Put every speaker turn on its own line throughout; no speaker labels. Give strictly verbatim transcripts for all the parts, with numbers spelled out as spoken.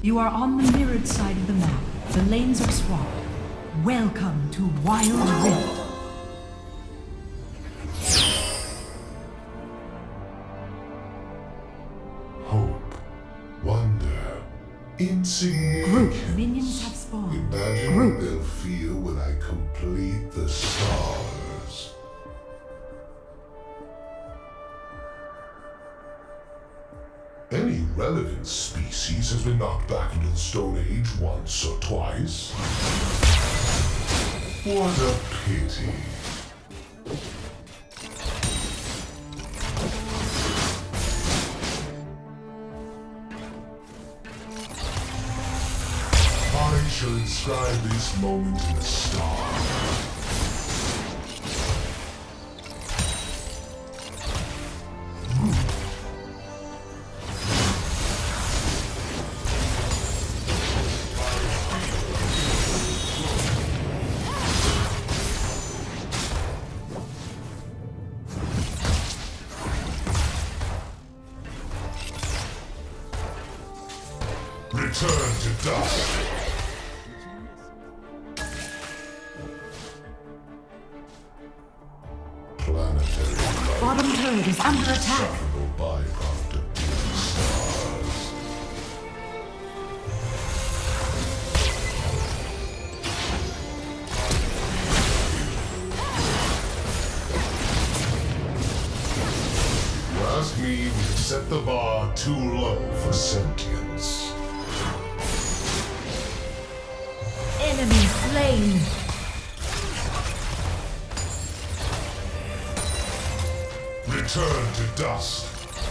You are on the mirrored side of the map. The lanes are swapped. Welcome to Wild Rift.
Hope, wonder, insignificance.
Group minions have spawned.
Imagine
Group.
what they'll feel when I complete the stars. Any relevant species has been knocked back into the Stone Age once or twice. What a pity. I shall inscribe this moment in the stars. Return to dust. Planetary life.
Bottom turret is under attack.
Insufferable byproduct of dim stars. You ask me, we have set the bar too low for sentience.
Enemy slain.
Return to dust.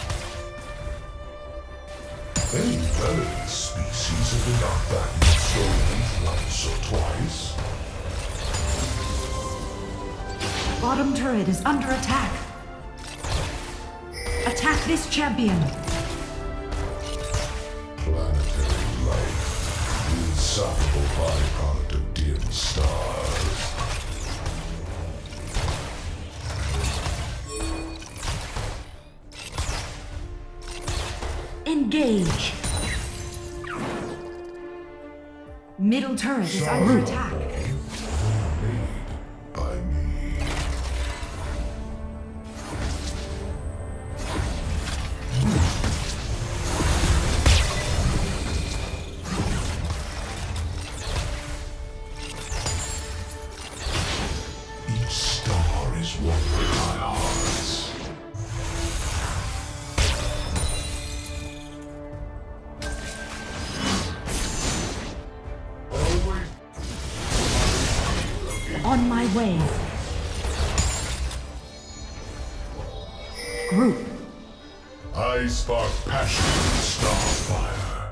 Any relevant species have been knocked back into Stone Age once or twice.
Bottom turret is under attack. Attack this champion.
Planetary life, the insufferable byproduct of dim stars.
Engage. Middle turret is under attack.
Made by me. Each star is one of my hearts. Always.
On my way. Group.
I spark passion and starfire.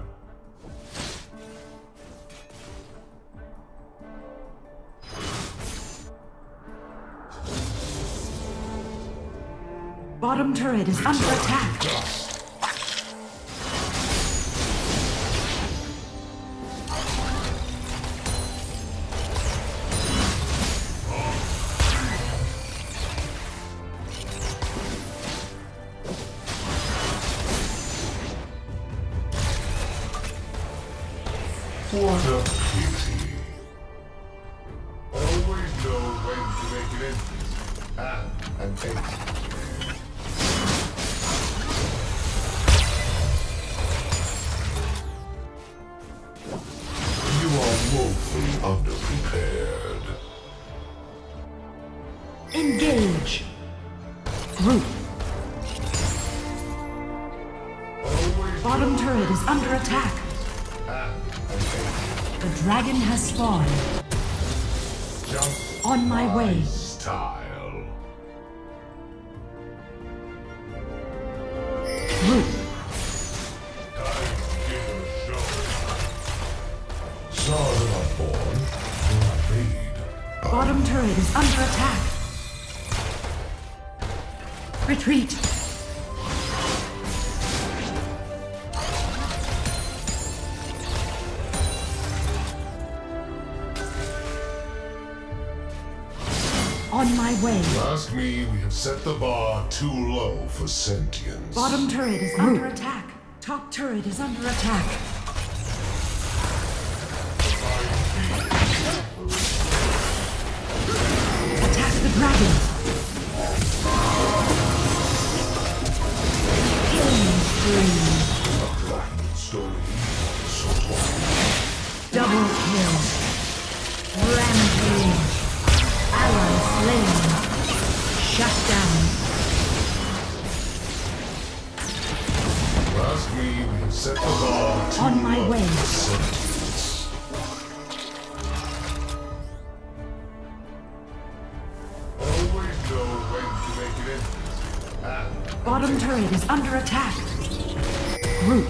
Bottom turret is under attack.
Dust. What a pity. Always know when to make an entrance. And, and take. You are woefully underprepared.
Engage. Group.
Always
Bottom turret is under attack. The dragon has spawned.
just
On my way.
style.
Group.
Time to give a show. Stars are not born, they are made.
Bottom turret is under attack. Retreat. On my way.
Ask me, we have set the bar too low for sentience.
Bottom turret is under attack. Top turret is under attack. dragon. Killing spree. Double kill. Rampage. Ally slain. Shut down.
Last we set the bar too
On my
low
way.
for sentience. Always know when to make it in. And
Bottom turret is under attack. Group.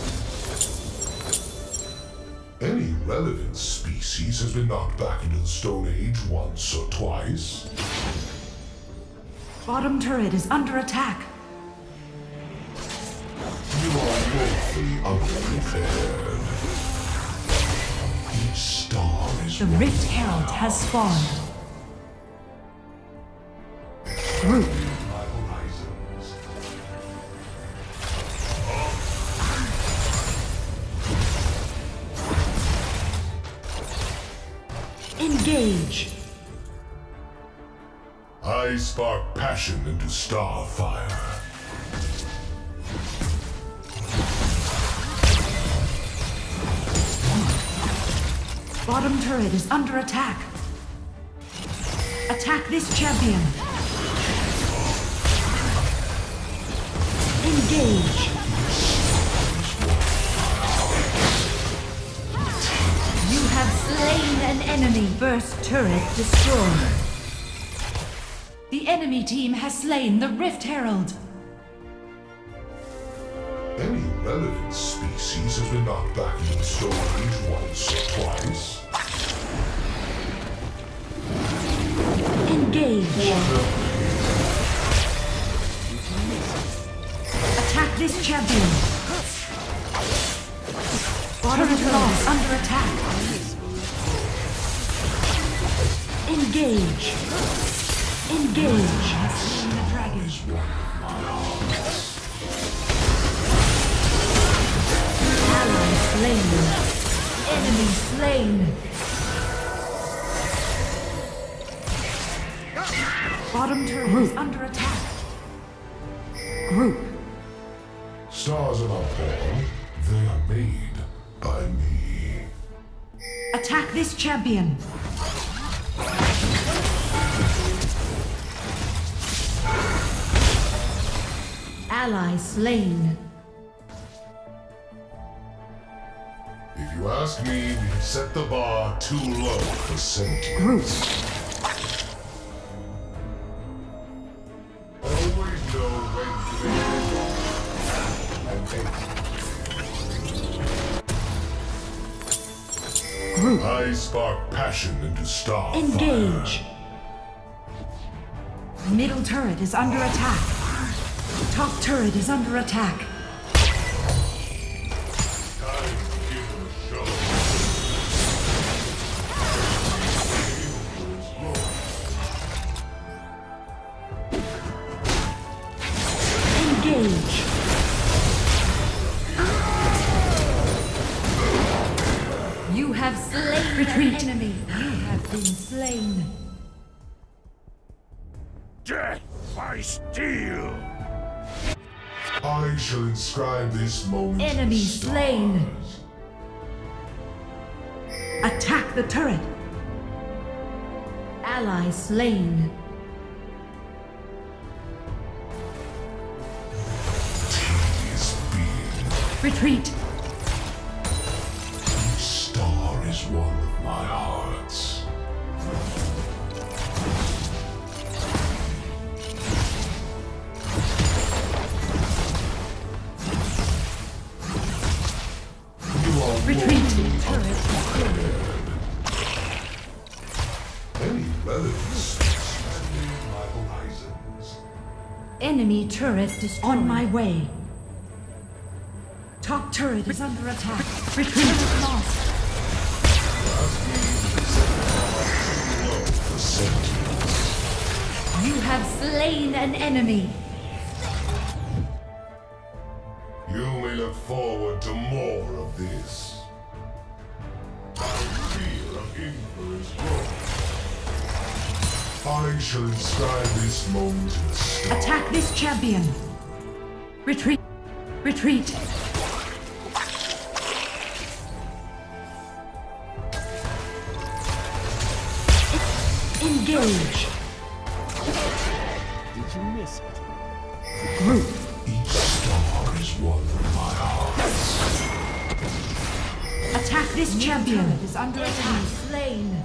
any relevant species has been knocked back into the Stone Age once or twice.
Bottom turret is under attack.
You are woefully unprepared. Each star is
The
one
Rift
of
Herald
my
has
heart.
spawned. Group.
My horizons.
Engage.
I spark passion into starfire.
Bottom turret is under attack. Attack this champion. Engage. You have slain an enemy. First turret destroyed. The enemy team has slain the Rift Herald.
Any relevant species has been knocked back into the Stone Age once or twice.
Engage. Attack this champion. Bottom turret is under attack. Engage. Engage. The dragon. Ally slain. Enemy slain. Bottom turret Group. is under attack. Group.
Stars are not born, they are made by me.
Attack this champion. Ally slain.
If you ask me, we have set the bar too low for sentience.
Group.
Always know when to make it.
Group.
I spark passion into starfire.
Engage. Middle turret is under attack. Top turret is under attack.
Time to give it a show.
Engage. You have slain Retreat. An enemy. You have been slain.
Death by steel!
I shall inscribe this moment. in
Enemy
the stars.
slain. Attack the turret. Ally slain.
Tedious being.
Retreat.
Each star is one of my hearts. You are
Retreat.
woefully
Turret destroyed.
Any relevance in my horizons.
Enemy turret destroyed. On my way. Top turret is under attack. Retreat lost.
Low for sentience.
You have slain an enemy.
You may look forward to more of this. My fear of infinite growth. I shall inscribe this moment in the stone.
Attack this champion. Retreat. Retreat. Engage.
Did you miss it?
Group.
Each star is one of my hearts.
Attack this champion. Is under attack. Slain.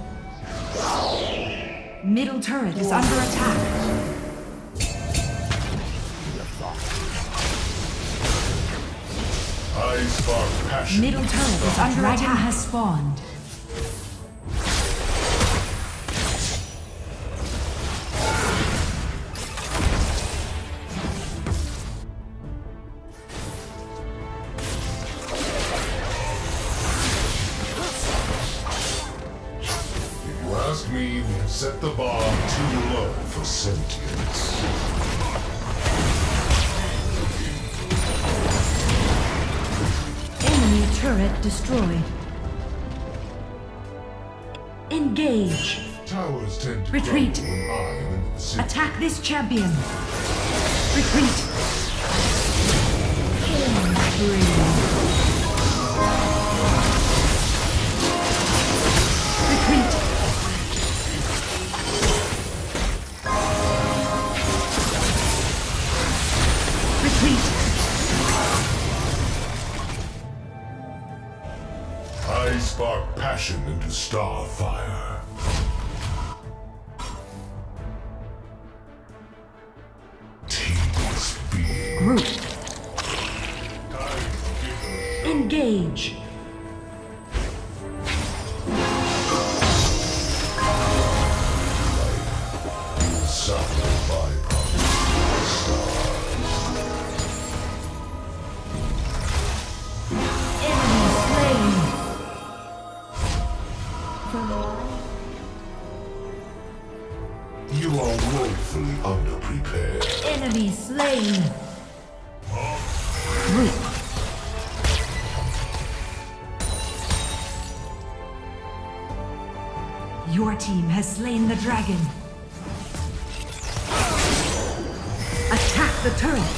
Middle turret is under attack.
I spark passion.
Middle turret is under attack. Dragon has spawned.
Ask me, we have set the bar too low for sentience.
Enemy turret destroyed. Engage.
Towers tend to
Retreat.
crumble when I am in the vicinity.
Attack this champion. Retreat. Killing spree. Retreat. Retreat.
I spark passion into starfire. Tedious being.
Group. Engage.
Suffer byproduct.
Enemy slain.
You are woefully underprepared.
Enemy slain. Group. Your team has slain the dragon. Attack the turret.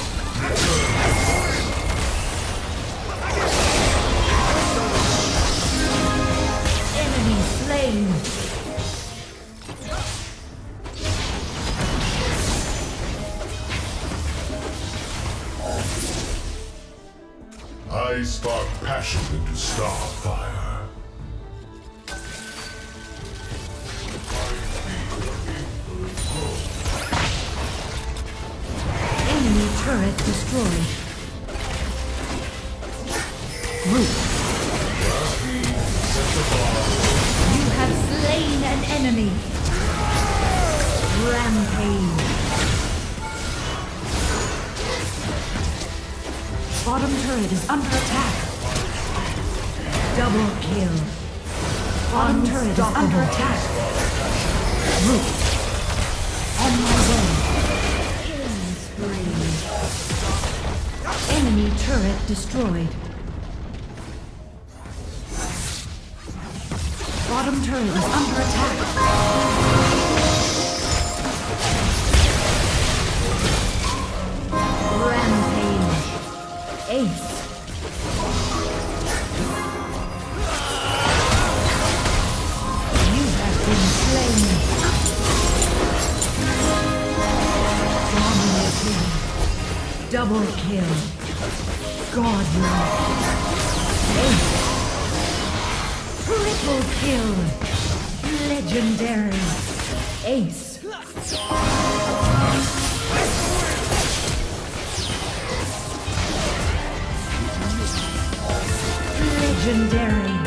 Enemy slain.
I spark passion into starfire.
Enemy turret destroyed. Group. You have slain an enemy. Rampage. Bottom turret is under attack. Double kill. Bottom turret is under attack. Group. On my way. Killing spree. Enemy turret destroyed. Bottom turret is under attack. Rampage. Ace. You have been slain. Dominating. Double kill. Godlike. Ace. Triple kill. Legendary. Ace. Legendary.